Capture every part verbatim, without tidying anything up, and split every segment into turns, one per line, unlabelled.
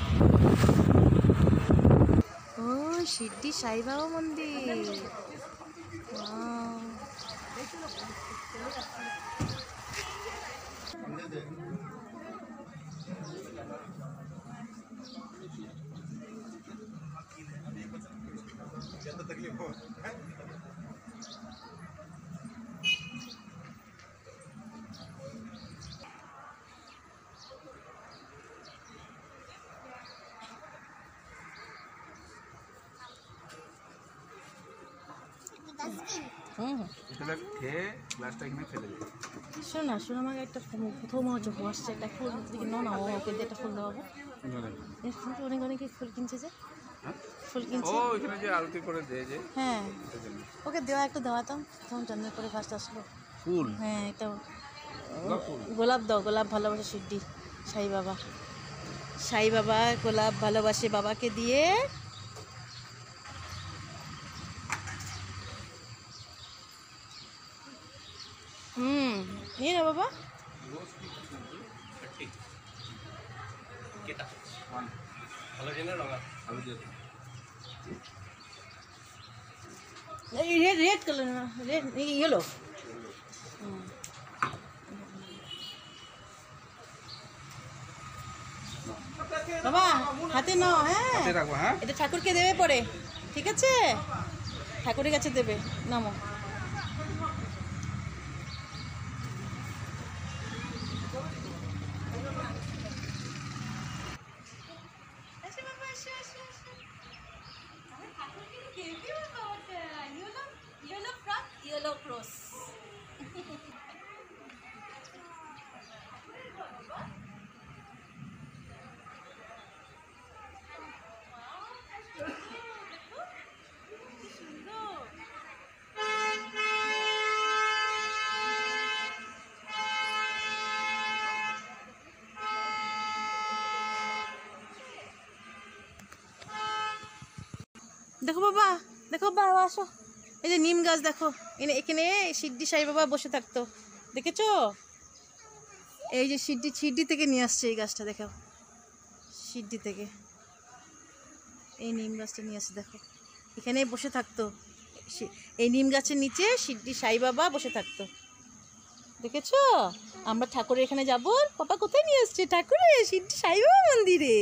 ও শিরডি সাই বাবা মন্দির। শোনো না, শোনো আমাকে একটা প্রথম যখন আসছে একটা ফুল দিকে ন না ওকে দিয়ে একটা ফুল দেওয়াবো। এই ফুলটা অনেক অনেক ফুল কিনছে যে ফুল কিনছে ওইখানে যে আরতি করে দেয় যে, হ্যাঁ ওকে দেওয়া একটু দেওয়াতাম। তখন চন্দ্র করে ফার্স্ট আসলো ফুল। হ্যাঁ এটা গোলাপ দাও, গোলাপ ভালোবাসে শিরডি সাই বাবা। সাই বাবা গোলাপ ভালোবাসে বাবাকে দিয়ে। হুম নিয়ে না বাবা। রেড রেড কালার না, রেড ইয়েলো। বাবা হাতে নাও। হ্যাঁ এটা ঠাকুরকে দেবে পরে, ঠিক আছে? ঠাকুরের কাছে দেবে, নামো। দেখো বাবা, দেখো বাবা আসো। এই যে নিম গাছ দেখো, এনে এখানে শিরডি সাই বাবা বসে থাকতো, দেখেছো? এই যে শিরডি শিরডি থেকে নিয়ে আসছে এই গাছটা, দেখো শিরডি থেকে এই নিম গাছটা নিয়ে আসছে। দেখো এখানে বসে থাকতো, এই নিম গাছের নিচে শিরডি সাই বাবা বসে থাকতো, দেখেছো? আমরা ঠাকুরের এখানে যাবো। পাপা কোথায় নিয়ে আসছে? ঠাকুরের শিরডি সাই বাবা মন্দিরে।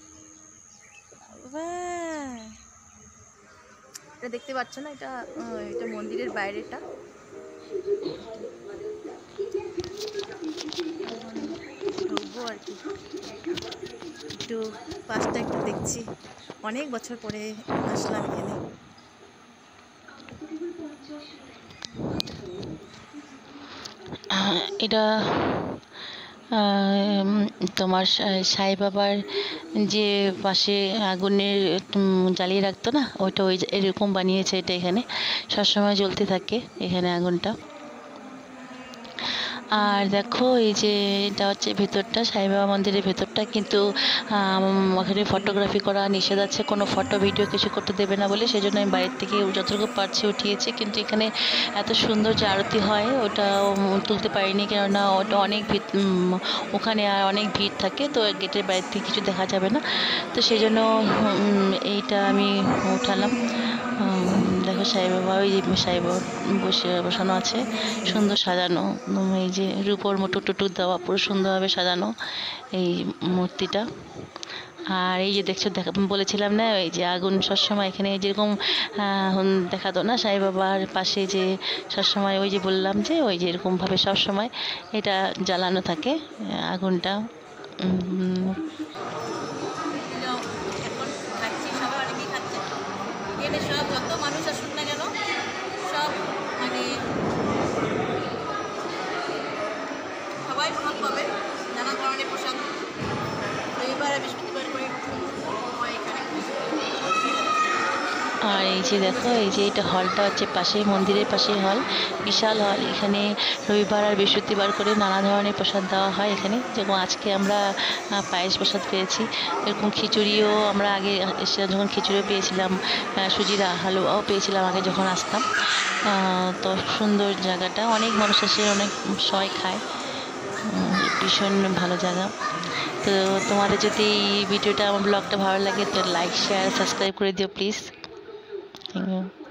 এটা দেখতে পাচ্ছ না, এটা এটা মন্দিরের বাইরেটা। ঢুকবো আর কি, একটু পাশটা একটু দেখছি। অনেক বছর পরে আসলাম এখানে। এটা তোমার সাই বাবার যে পাশে আগুনের জ্বালিয়ে রাখতো না, ওইটা ওই এরকম বানিয়েছে। এটা এখানে সবসময় জ্বলতে থাকে এখানে আগুনটা। আর দেখো এই যে এটা হচ্ছে ভেতরটা, সাই বাবা মন্দিরের ভেতরটা। কিন্তু ওখানে ফটোগ্রাফি করা নিষেধ আছে, কোনো ফটো ভিডিও কিছু করতে দেবে না বলে, সেই জন্য আমি বাইরের থেকে যতটুকু পারছি উঠিয়েছি। কিন্তু এখানে এত সুন্দর যে আরতি হয় ওটা তুলতে পারিনি, কেননা ওটা অনেক ভিড়, ওখানে আর অনেক ভিড় থাকে, তো গেটের বাইরে থেকে কিছু দেখা যাবে না। তো সেই জন্য এইটা আমি উঠালাম। দেখো সাই বাবা, ওই যে সাই বাবা বসে বসানো আছে, সুন্দর সাজানো। এই যে রূপোর মুটু টুটু দেওয়া, পুরো সুন্দরভাবে সাজানো এই মূর্তিটা। আর এই যে দেখছো, দেখা বলেছিলাম না, এই যে আগুন সবসময় এখানে যেরকম দেখাতো না সাই বাবার পাশে, যে সবসময় ওই যে বললাম যে ওই যে এরকমভাবে সবসময় এটা জ্বালানো থাকে আগুনটা। সব যত মানুষ আসুন না কেন, সব মানে সবাই ভাগ পাবে, নানা ধরনের পোশাক। রবিবার আর বৃহস্পতিবার করে আর এই যে দেখো, এই যে এটা হলটা হচ্ছে পাশে, মন্দিরের পাশে হল, বিশাল হল। এখানে রবিবার আর বৃহস্পতিবার করে নানা ধরনের প্রসাদ দেওয়া হয় এখানে। যেমন আজকে আমরা পায়েস প্রসাদ পেয়েছি, এরকম খিচুড়িও আমরা আগে এসে যখন খিচুড়িও পেয়েছিলাম, সুজির হালুয়াও পেয়েছিলাম আগে যখন আসতাম। তো সুন্দর জায়গাটা, অনেক মানুষ আসে, অনেক সবাই খায়, ভীষণ ভালো জায়গা। তো তোমাদের যদি এই ভিডিওটা আমার ব্লগটা ভালো লাগে তো লাইক শেয়ার সাবস্ক্রাইব করে দিও প্লিজ। Thank you.